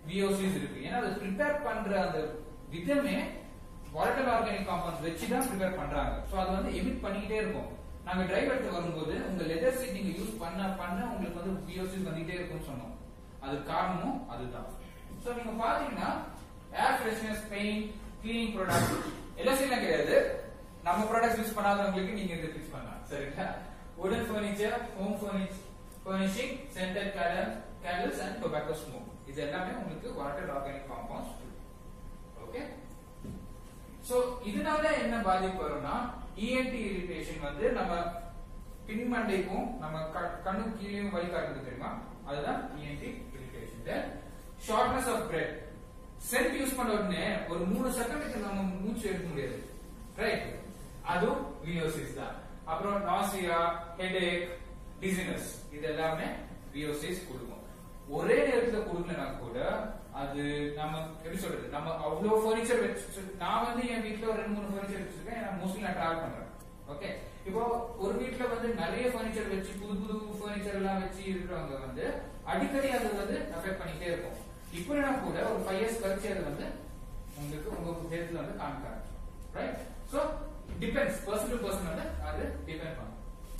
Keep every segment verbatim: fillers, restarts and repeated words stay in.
V O Cs இருக்கு. ஏன்னா அது prepare பண்ற அந்த விதமே volatile organic compounds வச்சு தான் prepare பண்றாங்க. சோ அது வந்து எமிட் பண்ணிட்டே இருக்கும். நாங்க டிரைவ் எடுத்து வரும்போது உங்க லெதர் சீட் நீங்க யூஸ் பண்ண பண்ண உங்களுக்கு வந்து V O Cs வந்துட்டே இருக்கும்னு சொன்னோம். அது காரணமும் அதுதான். சோ நீங்க பாத்தீங்கன்னா air freshness, paint, cleaning product எல்லாம் செய்யலாம் கிடையாது. நம்ம ப்ராடக்ட்ஸ் யூஸ் பண்ணாதவங்களுக்கு நீங்க இதை ஃபிக்ஸ் பண்ணலாம். சரிங்களா? wooden furniture, home furnishing, scented candles and tobacco smoke. இது எல்லாமே உங்களுக்கு volatile organic compounds. Okay? So இதனால என்ன பாதிப்பு வரும்னா E N T irritation வந்து நம்ம பின்மண்டைக்கும் நம்ம கண்ணு கீழேயும் வலி காட்டுது தெரியுமா? அதுதான் E N T irritation. Then shortness of breath. Scent use பண்ண உடனே ஒரு மூணு செகண்டுக்கு நம்ம மூச்சு எடுக்க முடியாது. ரைட்? அதுவும் V O Cs தான். அப்புறம் nausea, headache, dizziness இது எல்லாமே V O Cs கொடுக்கும். ஒரே நேரத்துல கொடுக்கலனா கூட அது நம்ம எப்படி சொல்றது, நம்ம அவ்வளவு ஃபர்னிச்சர் வச்சு, நான் வந்து என் வீட்ல ஒரு ரெண்டு மூணு ஃபர்னிச்சர் வச்சிருக்கேன். ஏன்னா மோஸ்ட்லி நான் டிராவல் பண்றேன். ஓகே, இப்போ ஒரு வீட்ல வந்து நிறைய ஃபர்னிச்சர் வச்சு புது புது ஃபர்னிச்சர் எல்லாம் வச்சு இருக்கிறவங்க வந்து அடிக்கடி அது வந்து அஃபெக்ட் பண்ணிட்டே இருக்கும். இப்படினா கூட ஒரு ஃபைவ் இயர்ஸ் கழிச்சு அது வந்து உங்களுக்கு உங்க ஹெல்த்ல வந்து காமிக்காது. Right? So depends, person to person வந்து அது டிபெண்ட் பண்ணும்.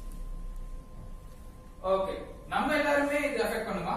ஓகே, நம்ம எல்லாருமே இது அஃபெக்ட் பண்ணுமா?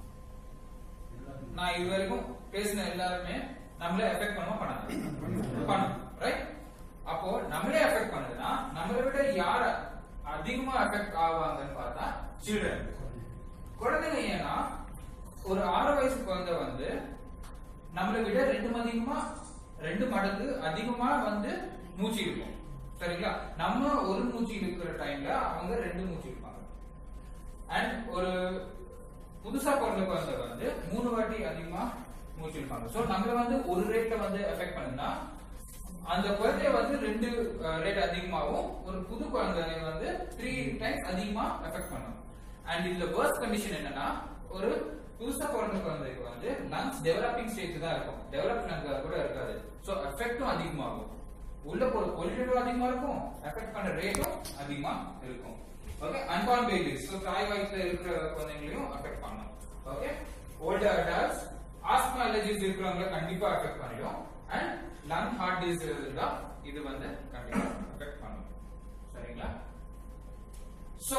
நான் இது வரைக்கும் பேசின எல்லாருமே நம்மளே அஃபெக்ட் பண்ணுமா பண்ணாது? பண்ணும். ரைட்? அப்போ நம்மளே அஃபெக்ட் பண்ணுதுன்னா நம்மளை விட யார அதிகமா அஃபெக்ட் ஆவாங்கன்னு பார்த்தா சில்ட்ரன், குழந்தைங்க. ஏன்னா ஒரு ஆறு வயசு குழந்தை வந்து நம்மளை விட ரெண்டு அதிகமா ரெண்டு மடங்கு அதிகமா வந்து மூச்சு இருக்கும். சரிங்களா? நம்ம ஒரு மூச்சு இருக்கிற டைம்ல அவங்க ரெண்டு மூச்சு இருப்பாங்க. அண்ட் ஒரு புதுசா பிறந்த குழந்தை வந்து மூணு வாட்டி அதிகமா மூச்சு இருப்பாங்க. சோ நம்மள வந்து ஒரு ரேட்ல வந்து எஃபெக்ட் பண்ணுனா அந்த குழந்தைய வந்து ரெண்டு ரேட் அதிகமாகவும் ஒரு புது குழந்தைய வந்து த்ரீ டைம்ஸ் அதிகமா எஃபெக்ட் பண்ணும். அண்ட் இதுல வர்ஸ்ட் கண்டிஷன் என்னன்னா ஒரு புதுசா பிறந்த குழந்தைக்கு வந்து லங்ஸ் டெவலப்பிங் ஸ்டேஜ் தான் இருக்கும், டெவலப் லங்ஸ் கூட இருக்காது. சோ எஃபெக்டும் அதிகமாகும், உள்ள போற பொல்யூஷனும் அதிகமா இருக்கும், எஃபெக்ட் பண்ற ரேட்டும் அதிகமா இருக்கும். ஓகே, அன்பார்ன் பேபிஸ், சோ தாய் வயித்துல இருக்கிற குழந்தைகளையும் அஃபெக்ட் பண்ணும். Okay, older adults, asthma allergies இருக்கிறவங்க கண்டிப்பா அஃபெக்ட் பண்ணிடும். அண்ட் லங் ஹார்ட் டிசீஸ் இருந்தா இது வந்து கண்டிப்பா அஃபெக்ட் பண்ணும். சரிங்களா? சோ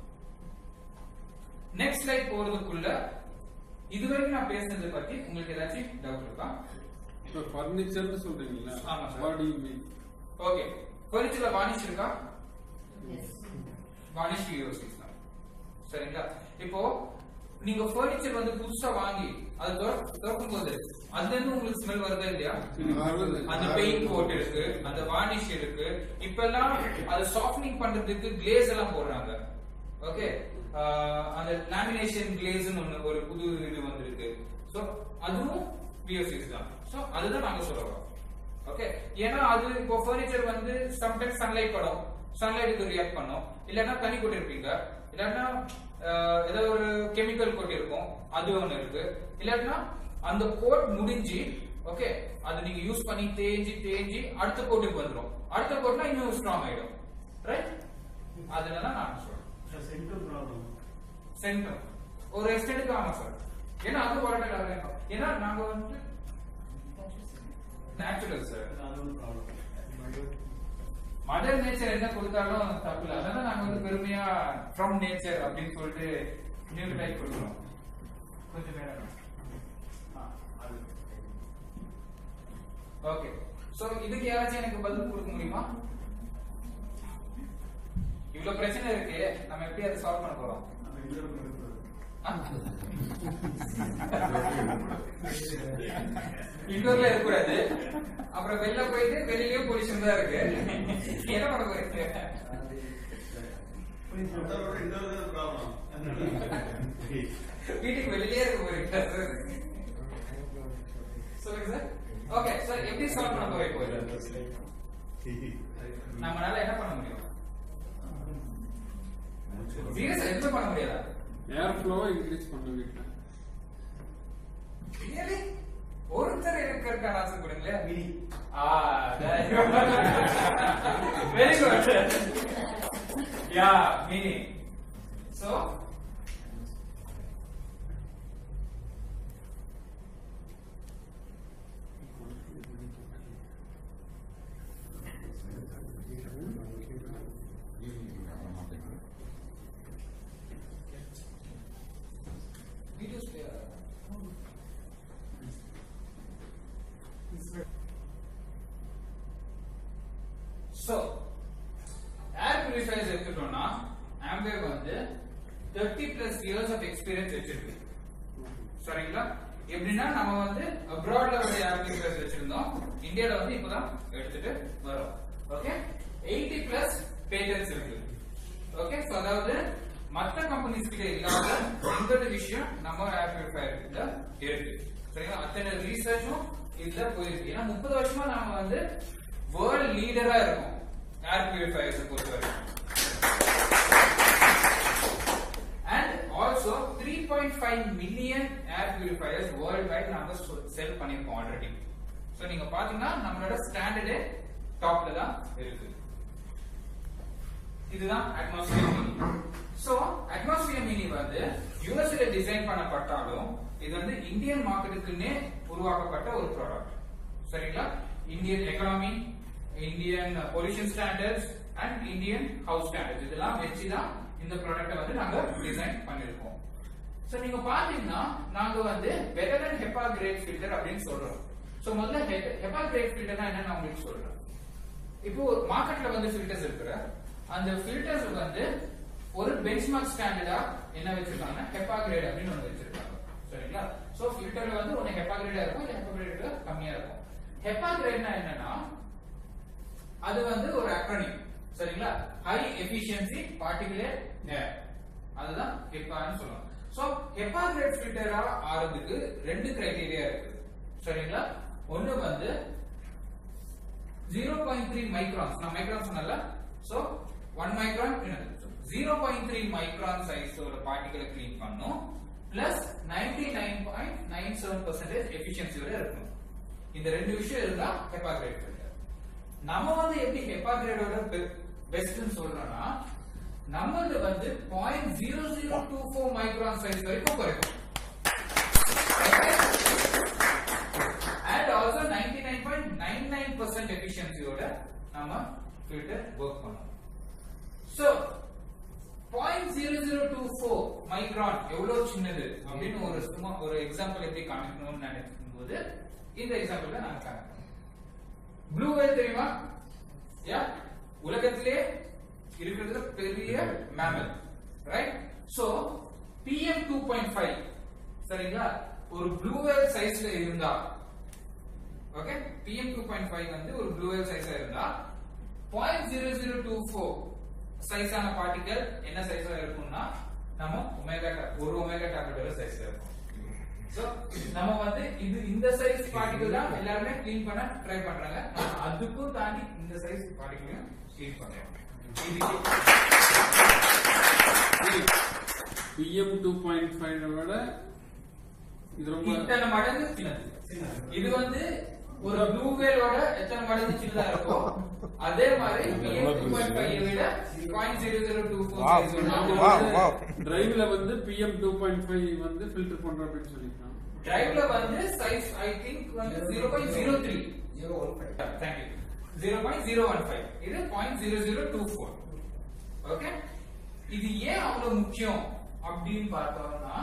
நெக்ஸ்ட் ஸ்லைட் போறதுக்குள்ள இதுவரைக்கும் நான் பேசுனதை பத்தி உங்களுக்கு ஏதாச்சும் டவுட் இருக்கா? இப்போ ஃபர்னிச்சர்னு சொல்றீங்களா? ஆமா sir. What do you mean? Okay, ஃபர்னிச்சர்ல வார்னிஷ் இருக்கா? Yes, varnish V O Cs தான். சரிங்களா? இப்போ நீங்க ஃபர்னிச்சர் வந்து புதுசா வாங்கி அது திறக்கும் போது அதுல இருந்து உங்களுக்கு ஸ்மெல் வருதா இல்லையா? அந்த பெயிண்ட் கோட் இருக்கு, அந்த வார்னிஷ் இருக்கு. இப்ப எல்லாம் அது சாஃப்ட்னிங் பண்றதுக்கு கிளேஸ் எல்லாம் போடுறாங்க. ஓகே, அந்த லேமினேஷன் கிளேஸ்னு ஒன்னு ஒரு புது இது வந்திருக்கு. சோ அதுவும் V O Cs தான். சோ அதுதான் நாங்க சொல்றோம். ஓகே, ஏன்னா அது இப்போ ஃபர்னிச்சர் வந்து சம்டைம்ஸ் சன்லைட் படும், சன்லைட்டுக்கு ரியாக்ட் பண்ணும். இல்லன்னா தண்ணி கொட்டி இருப்பீங்க, இல்லன்னா ஏதோ ஒரு கெமிக்கல் கோட் இருக்கும், அது ஒண்ணு இருக்கு. இல்லன்னா அந்த கோட் முடிஞ்சு ஓகே அது நீங்க யூஸ் பண்ணி தேஞ்சி தேஞ்சி அடுத்த கோட்டுக்கு வந்துடும். அடுத்த கோட்னா இன்னும் ஸ்ட்ராங் ஆயிடும். ரைட்? அதனால நான் சொல்றேன் சென்டம் ப்ராப்ளம். சென்டம் ஒரு எக்ஸ்டெண்டுக்கு ஆமா சார். ஏன்னா அது வாட்டர் ஆகும். ஏன்னா நாங்க வந்து நேச்சுரல் சார், மதர் நேச்சர் என்ன கொடுத்தாலும் தப்பு இல்லை. அதனால நாங்க வந்து பெருமையா ஃப்ரம் நேச்சர் அப்படின்னு சொல்லிட்டு நியூ டைப் கொடுக்குறோம். கொஞ்சம் நேரம். ஓகே, சோ இதுக்கு யாராச்சும் எனக்கு பதில் கொடுக்க முடியுமா? இவ்வளவு பிரச்சனை இருக்கு, நம்ம எப்படி அதை சால்வ் பண்ண போறோம்? இன்டோர்ல இருக்கக்கூடாது, அப்புறம் வெளில போயிட்டு வெளியிலயும் பொல்யூஷன் தான் இருக்கு. என்ன பண்ண போறீங்க? வீட்டுக்கு வெளியிலே இருக்க போறீங்க. சொல்லுங்க சார். ஓகே சார், எப்படி சால்வ் பண்ண போறீங்க? நம்மளால என்ன பண்ண முடியும்? சீரியஸா எதுவும் பண்ண முடியாதா? ஏர் ஃப்ளோவை இன்க்ரீஸ் பண்ண வீட்ல. ரியலி? ஒருத்தர் இருக்கிறதுக்கான ஆசை கொடுங்களே. Mini. Ah, very good. Yeah, mini. So So air purifiers எடுத்துட்டோம்னா Amway வந்து thirty plus years of experience வச்சிருக்கு. சரிங்களா? எப்படின்னா நம்ம வந்து abroadல ஒரு air purifiers வச்சிருந்தோம், இந்தியால வந்து இப்போதான் எடுத்துட்டு வரோம். ஓகே, eighty plus patents இருக்கு. ஓகே, சோ அதாவது மற்ற கம்பெனிஸ் கிட்ட இல்லாத இந்த விஷயம் நம்ம air purifier கிட்ட இருக்கு. சரிங்களா? அத்தனை ரிசர்ச்சும் இதுல போயிருக்கு. ஏன்னா முப்பது வருஷமா நாம வந்து வேர்ல்ட் லீடரா இருக்கோம் ஏர் பியூரிஃபையர்ஸ் பொறுத்தவரைக்கும். And also three point five million air purifiers worldwide நாம செல் பண்ணிருக்கோம் ஆல்ரெடி. சோ நீங்க பாத்தீங்கன்னா நம்மளோட ஸ்டாண்டர்டே டாப்ல தான் இருக்கு. இதுதான் Atmosphere Mini. So Atmosphere Mini வந்து யுஎஸ்ல டிசைன் பண்ணப்பட்டாலும் இது வந்து இந்தியன் மார்க்கெட்டுக்குன்னே உருவாக்கப்பட்ட ஒரு ப்ராடக்ட். சரிங்களா? Indian economy, Indian pollution standards and Indian house standards இதெல்லாம் வச்சு தான் இந்த ப்ராடக்ட்டை வந்து நாங்க டிசைன் பண்ணிருக்கோம். சோ நீங்க பாத்தீங்கன்னா நாங்க வந்து better than HEPA grade filter அப்படின்னு சொல்றோம். சோ முதல்ல ஹெப்பா கிரேட் ஃபில்டர்னா என்ன நான் உங்களுக்கு சொல்றேன். இப்போ மார்க்கெட்ல வந்து ஃபில்டர்ஸ் இருக்குற அந்த ஃபில்டர்ஸ் வந்து ஒரு பெஞ்ச்மார்க் ஸ்டாண்டர்டா என்ன வச்சிருக்காங்கன்னா ஹெப்பா கிரேட் அப்படின்னு ஒன்று வச்சிருக்காங்க. சரிங்களா? சோ ஃபில்டர்ல வந்து ஒன்னு ஹெப்பா கிரேடா இருக்கும், இல்ல ஹெப்பா கிரேட் கம்மியா இருக்கும். ஹெப்பா கிரேட்னா என்னன்னா அது வந்து ஒரு அக்ரோனிம். சரிங்களா? ஹை எஃபிஷியன்சி பார்ட்டிகுலேட் ஏர், அதுதான் ஹெப்பான்னு சொல்லுவாங்க. சோ ஹெப்பா கிரேட் ஃபில்டரா ஆறதுக்கு ரெண்டு கிரைட்டீரியா இருக்கு. சரிங்களா? ஒன்னு வந்து zero point three மைக்ரான்ஸ், நான் மைக்ரான் சொன்னல, so one micron zero point three micron சைஸோட பார்ட்டிகலை க்ளீன் பண்ணும், plus ninety-nine point nine seven percent எஃபிஷியன்சியோட இருக்கணும். இந்த ரெண்டு விஷயம் இருந்தா ஹெப்பா கிரேட் ஃபில்டர். நம்ம வந்து எப்படி ஹெப்பா கிரேடோட பெஸ்ட்னு சொல்றோம்னா நம்மளது வந்து zero point zero zero two four micron size வரைக்கும் குறைக்கும். And also ninety-nine point nine nine percent எஃபிஷியன்சியோட நம்ம ஃபில்டர் வர்க் பண்ணும். So zero point zero zero two four மைக்ரான் எவ்வளவு சின்னது அப்படின்னு ஒரு சும்மா ஒரு எக்ஸாம்பிள் எப்படி காமிக்கணும்னு நினைக்கும் போது இந்த எக்ஸாம்பிள்ல நாங்க காமிக்கிறோம். ப்ளூ வேல் தெரியுமா? யா, உலகத்திலே இருக்கிறதுல பெரிய mammal, right? So P M two point five சரிங்களா? ஒரு ப்ளூ வேல் சைஸ்ல இருந்தா, okay, P M two point five வந்து ஒரு ப்ளூ வேல் சைஸ்ல இருந்தா zero point zero zero two four சைஸான பார்ட்டிகல் என்ன சைஸா இருக்கும்னா நம்ம ஒமேகா ஒரு ஒமேகா டேப்லெட்டோட சைஸ்ல இருக்கும். சோ நம்ம வந்து இது இந்த சைஸ் பார்ட்டிகல் தான் எல்லாரும் க்ளீன் பண்ண ட்ரை பண்றாங்க. அதுக்கும் தாண்டி இந்த சைஸ் பார்ட்டிகலையும் க்ளீன் பண்றோம். P M two point five விட இது ரொம்ப இத்தனை மடங்கு சின்னது. இது வந்து ஒரு ப்ளூ வேலோட எத்தனை மடங்கு சின்னதா இருக்கும், அதே மாதிரி P M two point five விட zero point zero zero two four டிரைவ்ல வந்து P M two point five வந்து ஃபில்டர் பண்றோம் அப்படின்னு சொல்லிருக்காங்க. டிரைவ்ல வந்து சைஸ் ஐ திங்க் வந்து zero point zero three zero one five. Thank you. zero point zero one five, இது zero point zero zero two four. Okay, இது ஏன் அவ்வளவு முக்கியம் அப்படின்னு பார்த்தோம்னா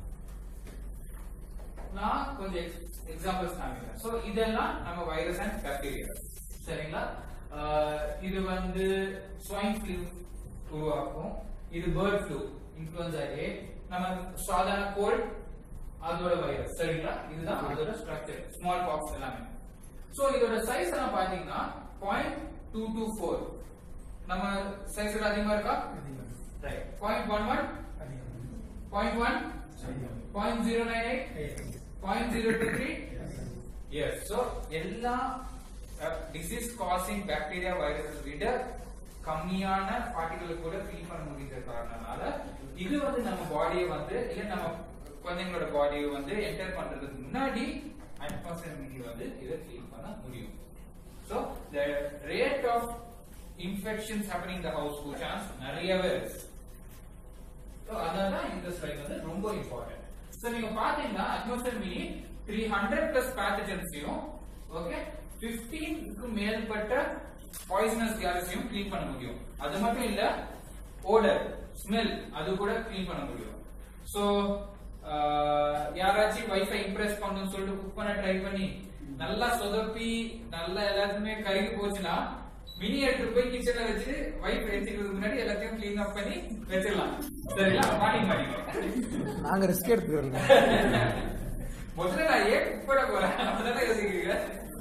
நான் கொஞ்சம் எக்ஸாம்பிள்ஸ் காமிக்கிறேன். சோ இதெல்லாம் நம்ம வைரஸ் அண்ட் பாக்டீரியா. சரிங்களா? இது வந்து ஸ்வைன் ஃப்ளூ உருவாக்கும், இது பேர்ட் ஃப்ளூ, இன்ஃப்ளூயன்சா ஏ, நம்ம சாதாரண கோல்ட் அதோட வைரஸ். சரிங்களா? இதுதான் அதோட ஸ்ட்ரக்சர், ஸ்மால் பாக்ஸ் எல்லாமே. சோ இதோட சைஸ் எல்லாம் பாத்தீங்கன்னா zero point two two four, நம்ம சைஸ் அதிகமா இருக்கா? Right. zero point one one, zero point one, zero point zero nine eight, zero point zero two three. Yes. So எல்லா disease causing bacteria virus விட கம்மியான particle கூட clean பண்ண முடியுற காரணனால இது வந்து நம்ம பாடியை வந்து இல்ல நம்ம குழந்தைங்களோட பாடியை வந்து என்டர் பண்றதுக்கு முன்னாடி அட்மாஸ்பியர் மினி வந்து இதை க்ளீன் பண்ண முடியும். So the rate of infections happening in the household chance நிறையவே இருக்கு. So அதனால இந்த ஸ்லைட் வந்து ரொம்ப இம்பார்ட்டன்ட். So நீங்க பாத்தீங்கன்னா Atmosphere Mini three hundred plus pathogens-ஐயும் ஓகே fifteen க்கு மேற்பட்ட பாய்சனஸ் கேஸையும் க்ளீன் பண்ண முடியும். அது மட்டும் இல்ல ஓடர், ஸ்மெல் அது கூட க்ளீன் பண்ண முடியும். சோ யாராச்சும் வைஃபை இம்ப்ரெஸ் பண்ணணும்னு சொல்லிட்டு குக் பண்ண ட்ரை பண்ணி நல்லா சொதப்பி நல்லா எல்லாத்துமே கருகி போச்சுன்னா மினி எடுத்து போய் கிச்சன்ல வச்சு வைப் வச்சுக்கிறதுக்கு முன்னாடி எல்லாத்தையும் கிளீன் அப் பண்ணி வச்சிடலாம். சரிங்களா? மாட்டிங் மாட்டிங்க. நாங்க ரிஸ்க் எடுத்துக்கிறோம். முதல்ல நான் ஏன் குக் பண்ண போறேன் அதெல்லாம் யோசிக்கிறீங்க.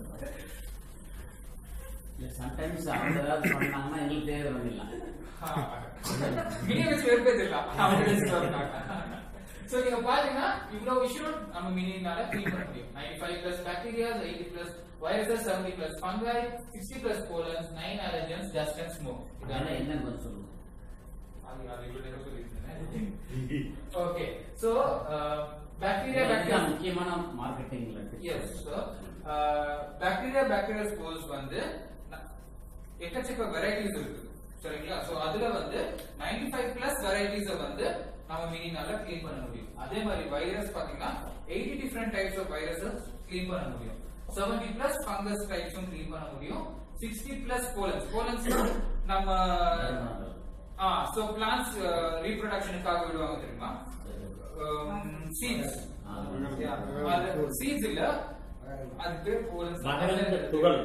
சம்டைம்ஸ் அவங்க ஏதாவது பண்ணாங்கன்னா எங்களுக்கு தேவை பண்ணிடலாம். மினி வச்சு வெறுப்பேத்திடலாம். சோ நீங்க பாத்தீங்கன்னா இவ்வளவு விஷயம் நம்ம மினினால கிளீன் பண்ண முடியும். ninety-five plus bacteria, eighty plus viruses, seventy plus fungi, sixty plus pollens, nine allergens, dust and smoke. இதெல்லாம் என்னன்னு கொஞ்சம் சொல்லுங்க. அது அது இவ்வளவு நேரம் சொல்லிருந்தேன். ஓகே சோ bacteria bacteria முக்கியமான மார்க்கெட்டிங்ல இருக்கு. yes so bacteria bacteria spores வந்து எக்கச்சக்க வெரைட்டிஸ் இருக்கு. சரிங்களா? சோ அதுல வந்து ninety-five plus varieties வந்து நம்ம மினினால க்ளீன் பண்ண முடியும். அதே மாதிரி வைரஸ் பாத்தீங்கன்னா eighty different types of viruses clean பண்ண முடியும். seventy plus fungus types clean பண்ண முடியும். sixty plus pollens pollens நம்ம ஆ சோ பிளான்ட்ஸ் ரீப்ரொடக்ஷனுக்காக விடுவாங்க தெரியுமா? சீட்ஸ் சீட்ஸ் இல்ல அது பேர் போலன்ஸ். மகரந்த துகள்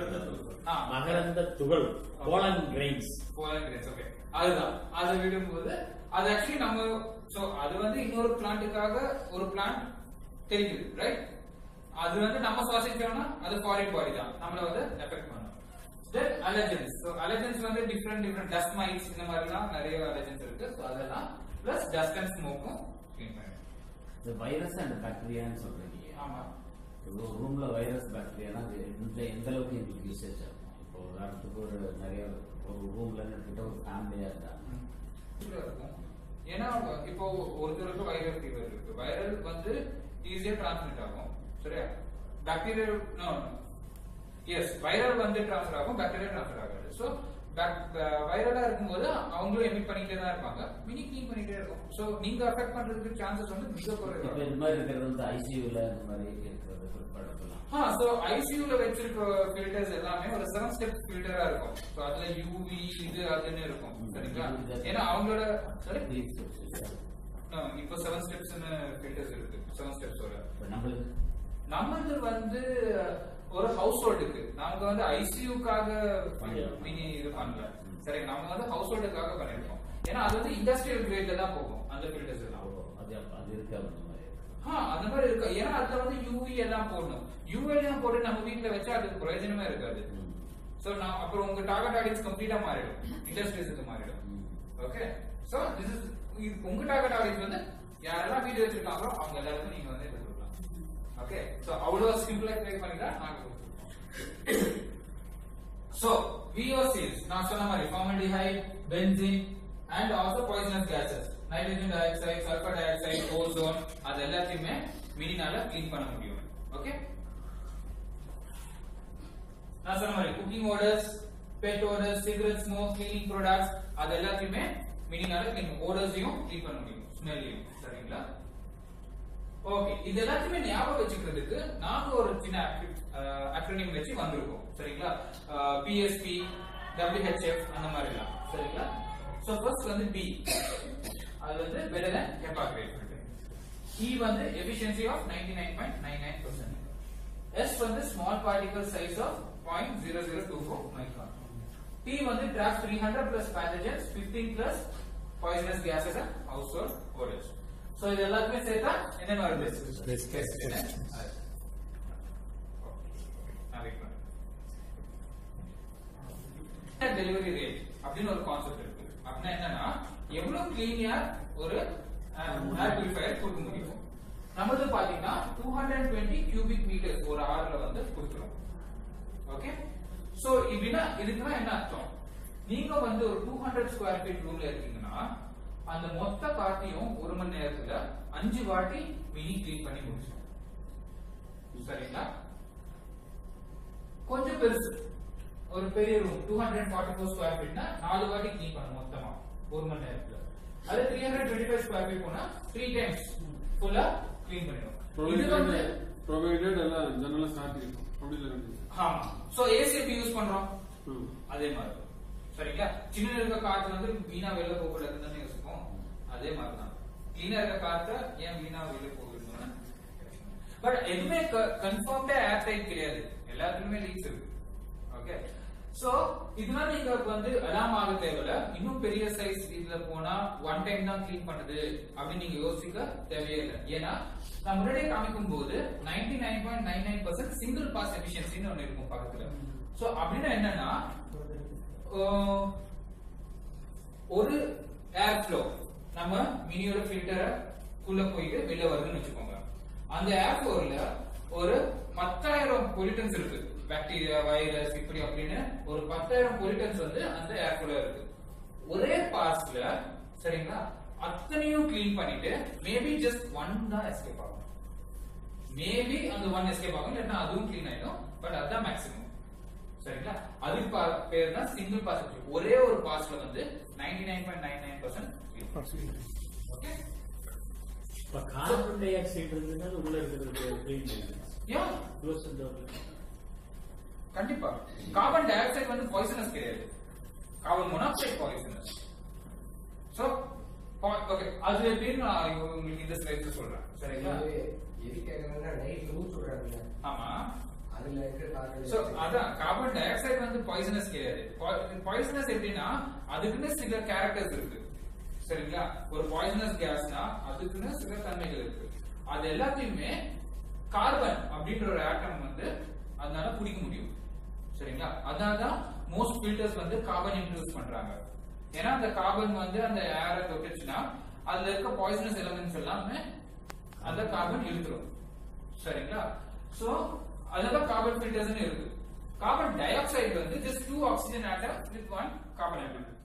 மகரந்த துகள் pollen grains pollen grains. Okay அதுதான். அதை விடும்போது அது ஆக்சுவலி நம்ம சோ அது வந்து இன்னொரு பிளான்ட்டுக்காக ஒரு பிளான்ட் தெரியுது ரைட். அது வந்து நம்ம சுவாசிச்சோம்னா அது ஃபாரின் பாடி தான் நம்மள வந்து எஃபெக்ட் பண்ணும். Then allergens. சோ அலர்ஜன்ஸ் வந்து டிஃபரெண்ட் டிஃபரெண்ட் டஸ்ட் மைட்ஸ் இந்த மாதிரிலாம் நிறைய அலர்ஜன்ஸ் இருக்கு. சோ அதெல்லாம் பிளஸ் டஸ்ட் அண்ட் ஸ்மோக்கும் க்ளீன் பண்ணும். இந்த வைரஸ் அண்ட் பாக்டீரியான்னு சொல்றீங்க. ஆமா. ஒரு ரூம்ல வைரஸ் பாக்டீரியானா இந்த எந்த அளவுக்கு எங்களுக்கு யூசேஜ் ஆகும்? இப்போ உதாரணத்துக்கு ஒரு நிறைய ஒரு ரூம்ல கிட்ட ஒரு ஃபேமிலியா இருந்தா இருக்கும். ஏன்னா இப்போ ஒருத்தருக்கு வைரல் ஃபீவர் இருக்கு. வைரல் வந்து ஈஸியா டிரான்ஸ்மிட் ஆகும். சரியா? பாக்டீரியல் நோ எஸ் வைரல் வந்து டிரான்ஸ்ஃபர் ஆகும், பாக்டீரியா டிரான்ஸ்ஃபர் ஆகாது. சோ வைரலா இருக்கும்போது அவங்களும் எமிட் பண்ணிட்டே தான் இருப்பாங்க, மினி க்ளீன் பண்ணிட்டே இருக்கும். சோ நீங்க அஃபெக்ட் பண்றதுக்கு சான்சஸ் வந்து மிக குறைவு. இந்த மாதிரி இருக்கிறது வந்து ஐசியூல இந்த மாதிரி இருக்கிறது குறிப்பிடலாம். ஆ சோ ஐசியூல வச்சிருக்க ஃபில்டர்ஸ் எல்லாமே ஒரு செவன் ஸ்டெப் ஃபில்டரா இருக்கும். சோ அதுல யூவி இது அதுன்னு இருக்கும். சரிங்களா? ஏன்னா அவங்களோட சரி இப்போ செவன் ஸ்டெப்ஸ்னு ஃபில்டர்ஸ் இருக்கு. செவன் ஸ்டெப்ஸோட நம்மளுக்கு நம்மளது வந்து ஒரு ஹவுஸ் ஹோல்டுக்கு நாங்க வந்து ஐசியூக்காக மினி இது பண்ணல. சரி நம்ம வந்து ஹவுஸ் ஹோல்டுக்காக பண்ணிருக்கோம். ஏன்னா அது வந்து இண்டஸ்ட்ரியல் கிரேட்ல தான் போகும் அந்த ஃபில்டர்ஸ் எல்லாம். அது அது இருக்கு அந்த மாதிரி. ஆ அந்த மாதிரி இருக்கு. ஏன்னா அதுல வந்து யூவி எல்லாம் போடணும். யூவி எல்லாம் போட்டு நம்ம வீட்ல வச்சா அதுக்கு பிரயோஜனமே இருக்காது. சோ நான் அப்புறம் உங்க டார்கெட் ஆடியன்ஸ் கம்ப்ளீட்டா மாறிடும், இண்டஸ்ட்ரீஸ்க்கு மாறிடும். ஓகே சோ திஸ் இஸ் உங்க டார்கெட் ஆடியன்ஸ் வந்து யாரெல்லாம் வீடியோ வச்சிருக்காங்களோ அவங்க எல்லாருக்கும் நீங்க வந்து இது கொடுக்கலாம். ஓகே சோ அவ்வளவு சிம்பிளா ட்ரை பண்ணிட்டா நாங்க கொடுத்துருக்கோம். சோ V O Cs நான் சொன்ன மாதிரி formaldehyde, benzene and also poisonous gases, nitrogen dioxide, sulfur dioxide, ozone அது எல்லாத்தையுமே மினினால க்ளீன் பண்ண முடியும். ஓகே நான் சொன்ன மாதிரி cooking odours, pet odours, cigarette smoke, cleaning products அது எல்லாத்தையுமே மினினால க்ளீன் ஓடர்ஸையும் க்ளீன் பண்ண முடியும், ஸ்மெல்லையும். சரிங்களா? ஓகே இது எல்லாத்தையுமே ஞாபகம் வச்சுக்கிறதுக்கு நாங்க ஒரு சின்ன அக்ரோனிம் வச்சு வந்திருக்கோம். சரிங்களா? P S P, W H F அந்த மாதிரி எல்லாம். சரிங்களா? சோ ஃபர்ஸ்ட் வந்து B அது வந்து better than HEPA grade. E வந்து efficiency of ninety-nine point nine nine percent. S வந்து small particle size of zero point zero zero two four micron. T வந்து traps three hundred plus pathogens, fifteen plus poisonous gases and household odors. So இது எல்லாமே சேர்த்தா என்ன வருது? Delivery rate அப்படின்னு ஒரு concept இருக்கு. அப்படின்னா என்னன்னா எவ்வளவு கிளீனியா ஒரு ஏர் பியூரிஃபையர் கொடுக்க முடியும். நமது பாத்தீங்கன்னா two hundred twenty cubic metres ஒரு ஆர்ல வந்து கொடுத்துரும். ஓகே சோ இப்படின்னா இதுக்குன்னா என்ன அர்த்தம்? நீங்க வந்து ஒரு two hundred ஸ்கொயர் ஃபீட் ரூம்ல இருக்கீங்கன்னா அந்த மொத்த காத்தையும் ஒரு மணி நேரத்துல அஞ்சு வாட்டி மினி கிளீன் பண்ணி முடிச்சிடும். சரிங்களா? கொஞ்சம் பெருசு ஒரு பெரிய room two hundred forty-four square ஃபீட்னா நாலு வாட்டி கிளீன் பண்ணும் மொத்தமா ஒரு மணி நேரத்துல. அது three hundred twenty-five square feet போனா three டைம்ஸ் ஃபுல்லா கிளீன் பண்ணிடும். இது வந்து ப்ரொவைடட் எல்லாம் ஜன்னல சாத்தி இருக்கும் அப்படி இல்ல. ஆமா சோ ஏசி எப்படி யூஸ் பண்றோம் அதே மாதிரி. சரிங்களா? சின்ன இருக்க காத்து வந்து வீணா வெளில போக கூடாதுன்னு யோசிப்போம். அதே மாதிரி தான் கிளீனா இருக்க காத்து ஏன் வீணா வெளில போகுதுன்னு. பட் எதுவுமே கன்ஃபார்ம்டா ஏர் டைட் கிடையாது, எல்லாத்துலயுமே லீக்ஸ் இருக்கு. ஓகே சோ இதனால நீங்க வந்து அலாம் ஆக தேவையில்ல. இன்னும் பெரிய சைஸ் இதுல போனா ஒன் டைம் தான் கிளீன் பண்ணுது அப்படின்னு நீங்க யோசிக்க தேவையே இல்லை. ஏன்னா நான் முன்னாடியே காமிக்கும் போது ninety nine point nine nine percent single pass எஃபிஷியன்சின்னு ஒண்ணு இருக்கும் பக்கத்துல. சோ அப்படின்னா என்னன்னா ஒரு ஏர் ஃப்ளோ நம்ம மினியோட ஃபில்டரை குள்ள போயிட்டு வெளியே வருதுன்னு வச்சுக்கோங்க. அந்த ஏர் ஃப்ளோர்ல ஒரு பத்தாயிரம் பொலிட்டன்ஸ் இருக்கு, பாக்டீரியா வைரஸ் இப்படி அப்படின்னு ஒரு பத்தாயிரம் பொலிட்டன்ஸ் வந்து அந்த ஏர் ஃப்ளோர்ல இருக்கு. ஒரே பாஸ்ல சரிங்களா அத்தனையும் கிளீன் பண்ணிட்டு மேபி ஜஸ்ட் ஒன் தான் எஸ்கேப் ஆகும். மேபி அந்த ஒன் எஸ்கேப் ஆகும், இல்லைன்னா அதுவும் கிளீன் ஆயிடும். பட் அதுதான் மேக்ஸிமம் சரிங்களா. அதுக்கு பேர் தான் சிங்கிள் பாஸ். ஒரே ஒரு பாஸ்ல வந்து ninety nine point nine nine percent. Okay, இப்ப கார்பன் டை ஆக்சைடு இருந்ததுனால உள்ள இருக்கிறது கண்டிப்பா கார்பன் டை ஆக்சைடு வந்து பாய்சனஸ் கிடையாது, carbon monoxide poisonous. So okay, அது எப்படின்னு நான் உங்களுக்கு இந்த ஸ்லைட்ல சொல்றேன் சரிங்களா. ஆமா, சோ அதான் கார்பன் டை ஆக்சைடு வந்து பாய்சனஸ் கிடையாது. பாய்சனஸ் எப்படின்னா அதுக்குன்னு சில கேரக்டர்ஸ் இருக்கு சரிங்களா. ஒரு பாய்சனஸ் கேஸ்னா அதுக்குன்னு சில தன்மைகள் இருக்கு. அது எல்லாத்தையுமே கார்பன் அப்படின்ற ஒரு ஆட்டம் வந்து அதனால பிடிக்க முடியும் சரிங்களா. அதனாலதான் மோஸ்ட் ஃபில்டர்ஸ் வந்து கார்பன் இன்ட்ரோடியூஸ் பண்றாங்க. ஏன்னா அந்த கார்பன் வந்து அந்த ஏரை தொட்டுச்சுன்னா அதுல இருக்க பாய்சனஸ் எலிமெண்ட்ஸ் எல்லாமே அந்த கார்பன் இழுத்துரும் சரிங்களா. சோ அதனால கார்பன் ஃபில்டர்ஸ் இருக்கு. கார்பன் டை ஆக்சைடு வந்து just two oxygen atom with one carbon atom.